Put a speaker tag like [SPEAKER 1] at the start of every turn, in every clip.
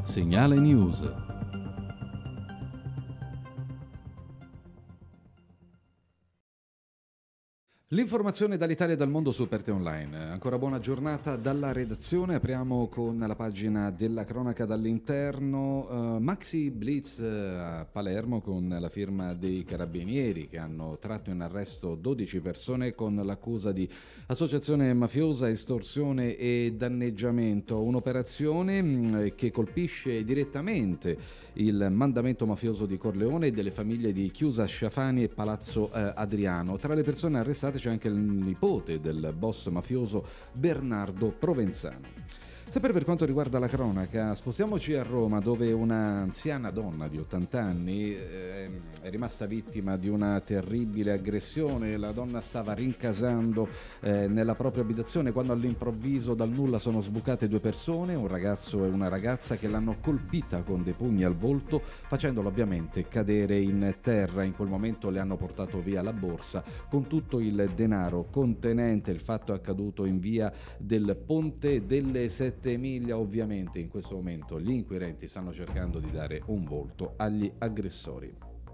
[SPEAKER 1] Segnale News. L'informazione dall'Italia e dal mondo su Aperte Online. Ancora buona giornata dalla redazione. Apriamo con la pagina della cronaca dall'interno. Maxi Blitz a Palermo con la firma dei carabinieri che hanno tratto in arresto 12 persone con l'accusa di associazione mafiosa, estorsione e danneggiamento. Un'operazione che colpisce direttamente il mandamento mafioso di Corleone e delle famiglie di Chiusa Sciafani e Palazzo Adriano. Tra le persone arrestate c'è anche il nipote del boss mafioso Bernardo Provenzano. Sempre per quanto riguarda la cronaca, spostiamoci a Roma, dove un'anziana donna di 80 anni è rimasta vittima di una terribile aggressione. La donna stava rincasando nella propria abitazione quando all'improvviso dal nulla sono sbucate due persone, un ragazzo e una ragazza, che l'hanno colpita con dei pugni al volto, facendolo ovviamente cadere in terra. In quel momento le hanno portato via la borsa con tutto il denaro contenente. Il fatto è accaduto in via del Ponte delle Sette Miglia. Ovviamente in questo momento gli inquirenti stanno cercando di dare un volto agli aggressori.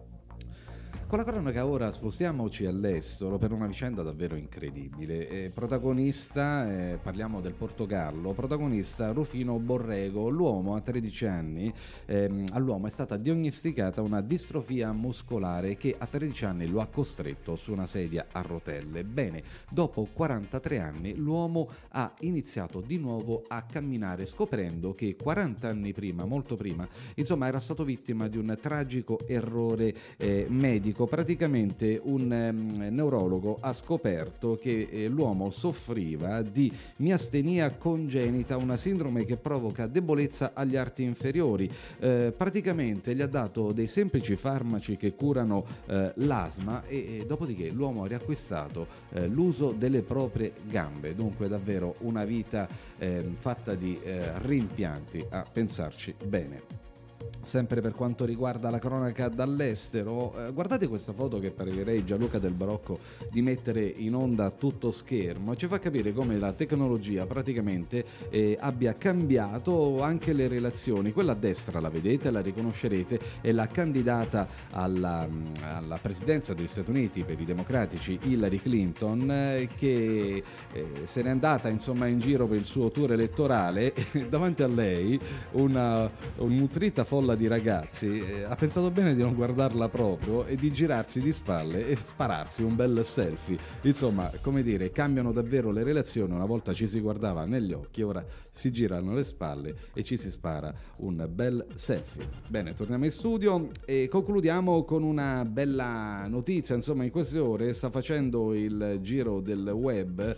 [SPEAKER 1] Con la cronaca ora spostiamoci all'estero per una vicenda davvero incredibile. Protagonista, parliamo del Portogallo, protagonista Rufino Borrego. L'uomo a 13 anni, all'uomo è stata diagnosticata una distrofia muscolare che a 13 anni lo ha costretto su una sedia a rotelle. Bene, dopo 43 anni l'uomo ha iniziato di nuovo a camminare, scoprendo che 40 anni prima, molto prima, insomma, era stato vittima di un tragico errore medico. Praticamente un neurologo ha scoperto che l'uomo soffriva di miastenia congenita, una sindrome che provoca debolezza agli arti inferiori. Praticamente gli ha dato dei semplici farmaci che curano l'asma e dopodiché l'uomo ha riacquistato l'uso delle proprie gambe. Dunque davvero una vita fatta di rimpianti, a pensarci bene. Sempre per quanto riguarda la cronaca dall'estero, guardate questa foto che pregherei Gianluca Del Barocco di mettere in onda a tutto schermo. Ci fa capire come la tecnologia praticamente abbia cambiato anche le relazioni. Quella a destra, la vedete, la riconoscerete, è la candidata alla presidenza degli Stati Uniti per i democratici, Hillary Clinton, che se n'è andata insomma in giro per il suo tour elettorale. Davanti a lei un nutrita folla di ragazzi ha pensato bene di non guardarla proprio e di girarsi di spalle e spararsi un bel selfie. Insomma, come dire, cambiano davvero le relazioni. Una volta ci si guardava negli occhi, ora si girano le spalle e ci si spara un bel selfie. Bene, torniamo in studio e concludiamo con una bella notizia. Insomma, in queste ore sta facendo il giro del web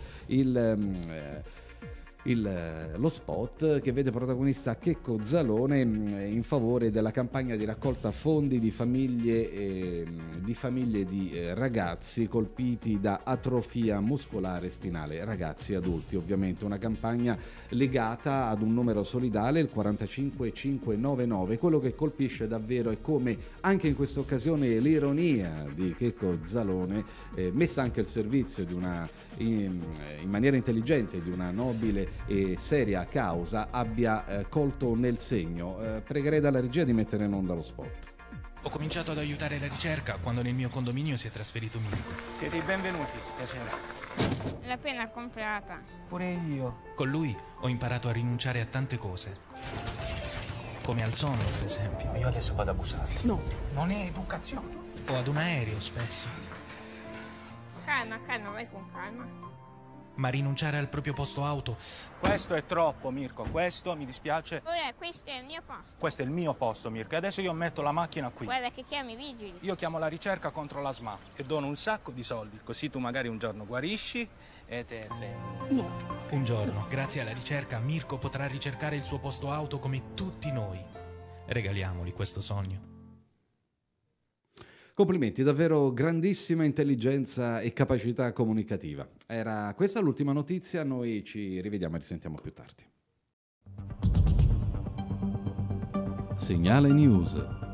[SPEAKER 1] lo spot che vede protagonista Checco Zalone in favore della campagna di raccolta fondi di famiglie di ragazzi colpiti da atrofia muscolare spinale, ragazzi adulti ovviamente. Una campagna legata ad un numero solidale, il 45599. Quello che colpisce davvero è come anche in questa occasione l'ironia di Checco Zalone, messa anche al servizio di in maniera intelligente di una nobile e seria causa, abbia colto nel segno. Pregherei dalla regia di mettere in onda lo spot.
[SPEAKER 2] Ho cominciato ad aiutare la ricerca quando nel mio condominio si è trasferito Mirko.
[SPEAKER 3] Siete i benvenuti, piacere.
[SPEAKER 4] L'appena comprata.
[SPEAKER 3] Pure io.
[SPEAKER 2] Con lui ho imparato a rinunciare a tante cose. Come al sonno, per esempio.
[SPEAKER 3] Io adesso vado a bussare.
[SPEAKER 4] No.
[SPEAKER 3] Non è educazione.
[SPEAKER 2] O ad un aereo, spesso.
[SPEAKER 4] Calma, vai con calma.
[SPEAKER 2] Ma rinunciare al proprio posto auto...
[SPEAKER 3] Questo è troppo, Mirko. Questo, mi dispiace.
[SPEAKER 4] Ora, questo è il mio posto.
[SPEAKER 3] Questo è il mio posto, Mirko. E adesso io metto la macchina qui.
[SPEAKER 4] Guarda che chiami i vigili.
[SPEAKER 3] Io chiamo la ricerca contro la SMA e dono un sacco di soldi. Così tu magari un giorno guarisci e te fermi.
[SPEAKER 4] No.
[SPEAKER 2] Un giorno, grazie alla ricerca, Mirko potrà ricercare il suo posto auto come tutti noi. Regaliamogli questo sogno.
[SPEAKER 1] Complimenti, davvero grandissima intelligenza e capacità comunicativa. Era questa l'ultima notizia, noi ci rivediamo e risentiamo più tardi. Segnale News.